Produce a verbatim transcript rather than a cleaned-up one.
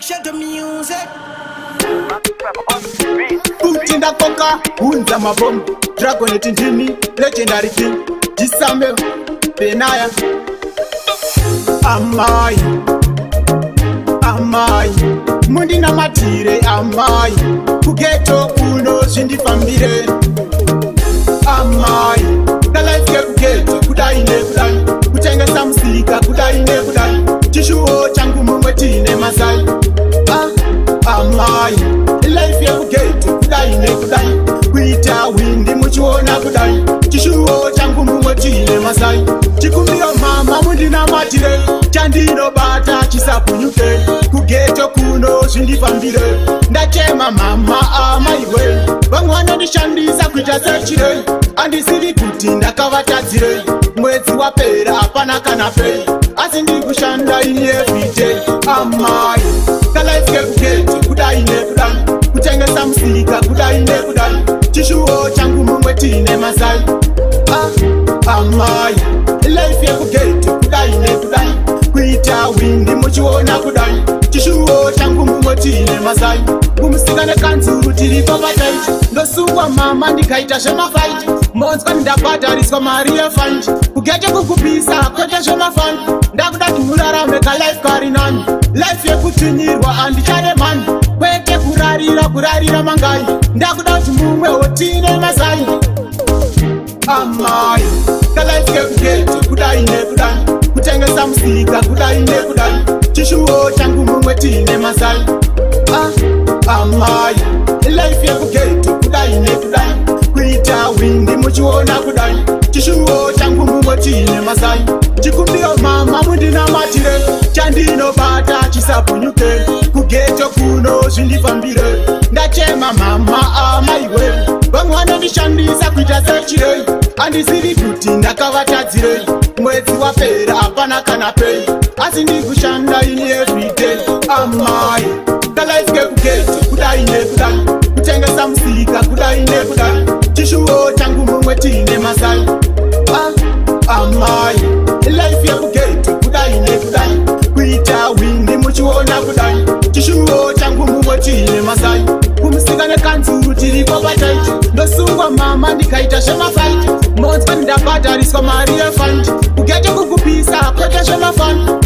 shut the music. Utinda koka, unza mabom. Dragonet-Amai, legendary king. Disame, Benaya. Amai, Amai. Mundi na matire, Amai. Kugeto kuno, shindi fambire. Amai, the life ke kugeto, kudai ne kudai. Kutenga samsika, kudai ne kudai. Chishuo changu mumwetine masai. Ah, Amai, the life ke kugeto, kudai ne kudai. Kuita windi muchuona kudai. Chishuo changu mumwetine masai. Chikumbiro mama mundi na matire. Chandino bata chisapunyuke. Kugeto kuno shindi fambire. Ndachema mama amaiwe. Bangwana nishandisa kuita sechire. Andisiri kuti ndakavatadzire. Mwezi wapera hapana kana pei. Asi ndikushanda ini everyday. Amai, the life ke kugeto kudai ne kudai. Kutengesa musika kudai ne kudai. Chishuo changu mumwetine masai. Ah, Amai, the life ke kugeto kudai ne kudai. Kuita windi muchuona kudai. Chishuo changu mumwetine masai. Kumusika nekanzuru tiri papatai. Ndosungwa mama ndikaita shema fight. Monska ndapata risko maria fight. Kugeto kukupisa kwete shema fight. Ndakudati murarame ka life karinani. Life yekutunyirwa andichane man. Kwete kurarira kurarira mangai. Ndakudati mumwe otine masai. Amai, the life ke kugeto kudai ne kudai. Kutengesa musika kudai ne kudai. Chishuo changu mumwetine masai. Ah, Amai, the life ya kugeto kudai ne kudai. Kuita windi muchuona kudai. Chishuo changu mumwetine masai. Chikumbio mama mundi na matire. Chandino bata chisapunyuke. Kugeto kuno shindi fambire. Ndachema mama amaiwe. Bangwana nishandisa kuita sechire. Andisiri kuti ndakavatadzire. Mwezi wapera hapana kana pei. Asi ndikushanda ini everyday. Amai, the life ke kugeto kudai ne kudai. Kutengesa musika kudai ne kudai. Chishuo changu mumwetine masai. Ah, Amai, the life ya kugeto kudai ne kudai. Kuita windi muchuona kudai. Chishuo changu mumwetine masai. Kumusika nekanzuru tiri papatai. Ndosungwa mama ndikaita shema fight. Monska ndapata risko maria fight. Kugeto kukupisa kwete shema fight.